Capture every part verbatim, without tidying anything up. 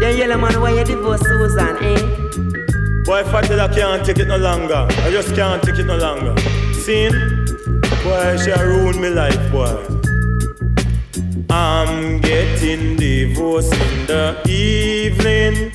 Then Yellowman, why you divorce Susan, eh? Boy, Fathead, I can't take it no longer. I just can't take it no longer. Seen? Boy, she ruined my life, boy. I'm getting divorced in the evening.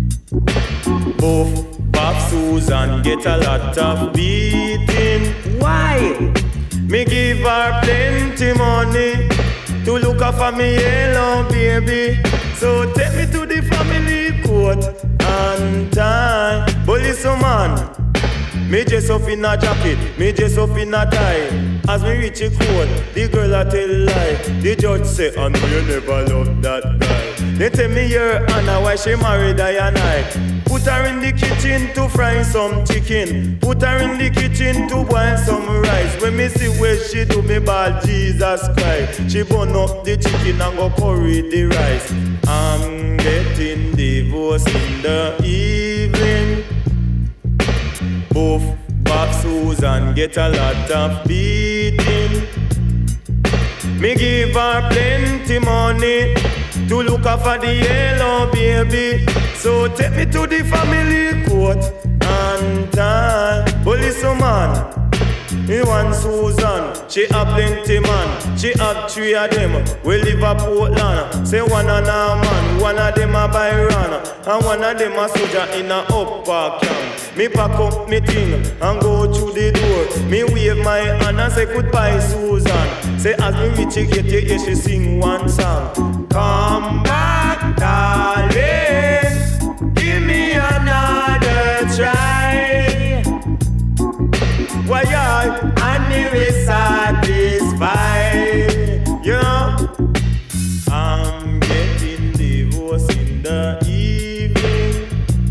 Both Bob Susan get a lot of beating. Why? Me give her plenty money to look after me yellow baby. So take me to the family court and tie. But listen man, me dress up in a jacket, me dress up in a tie. As me reach the court, the girl a tell lie. The judge say, I know you never loved that guy. They tell me her Anna why she married I and I. Put her in the kitchen to fry some chicken. Put her in the kitchen to boil some rice. When me see where she do me ball, Jesus Christ. She burn up the chicken and go curry the rice. I'm getting divorced in the evening. Both Bob Susan get a lot of beating. Me give her plenty money to look after the yellow baby. So take me to the family court and tie. But listen man, me want Susan, she have plenty man. She have three of them, we live a Portland. Say one of them man, one of them a Byron, and one of them a soldier in a upper camp. Me pack up me thing and go through the door. Me wave my hand and say goodbye Susan. Say as me reach it, get you hear she sing one song. Come back darling, give me another try. Why I and me will satisfy. Yeah, I'm getting divorced in the evening.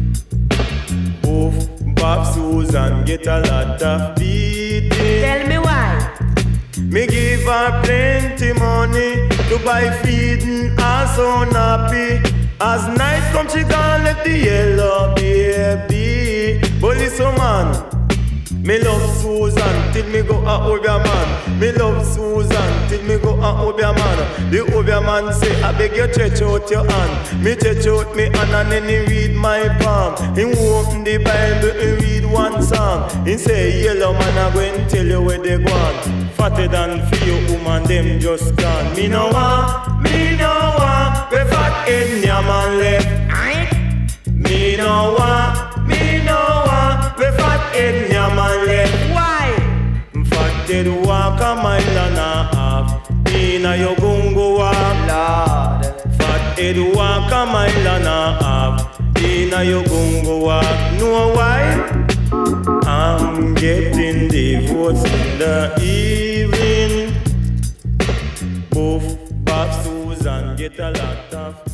Both Bob Susan get a lot of beating. Tell me why. Me give her plenty money to buy feeding her so happy. As night come she gone let the yellow baby. But listen man, me love Susan till me go a Obia man. Me love Susan till me go a Obia man. The Obia man say I beg you stretch out your hand. Me stretch out me hand and then he read my palm. He open the Bible and read one psalm. He say Yellowman I go and tell you where they gone. Fathead and for your woman them just gone. Me no want, me no want, we Fathead ya man left. Me no want, me no want, we Fathead ya man left. Why? Fathead walk a mile and a half inna your gungo walk. Lord. Fathead walk a mile and a half inna your gungo walk. Know why? I'm getting divorced in the evening. Both Bob Susan get a lot of